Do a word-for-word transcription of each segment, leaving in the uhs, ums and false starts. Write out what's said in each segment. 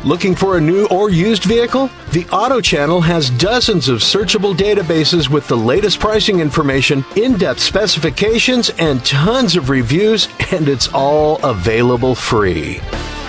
Looking for a new or used vehicle? The Auto Channel has dozens of searchable databases with the latest pricing information, in-depth specifications, and tons of reviews, and it's all available free.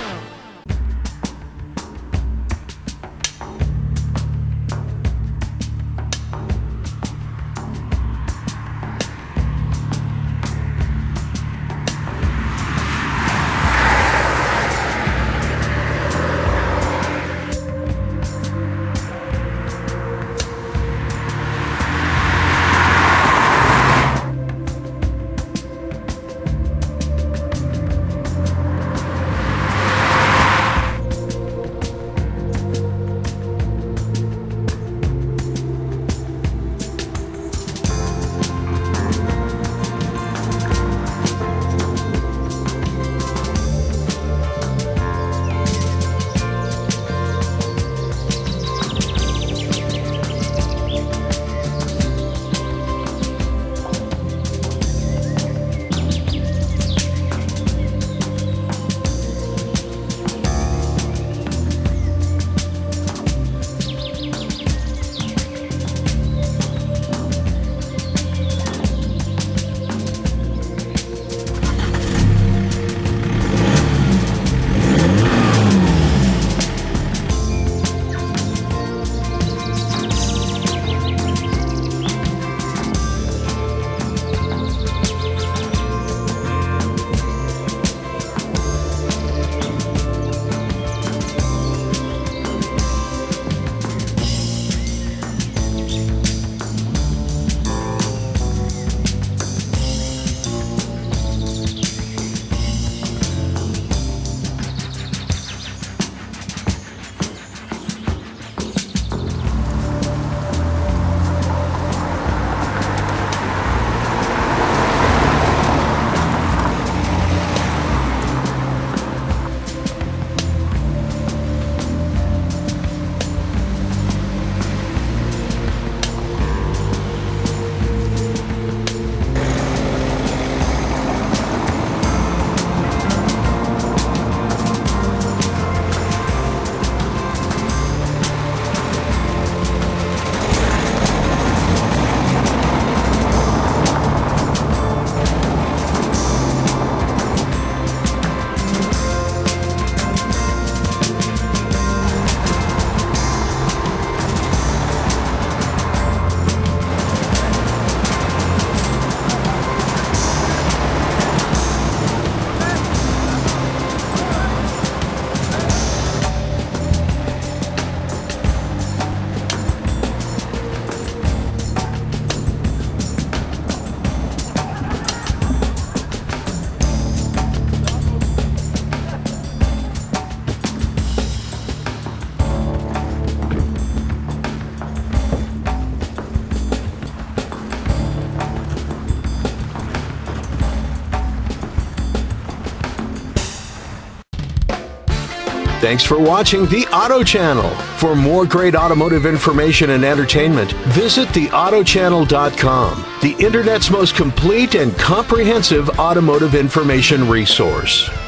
Thanks for watching the Auto Channel. For more great automotive information and entertainment, visit the auto channel dot com, the Internet's most complete and comprehensive automotive information resource.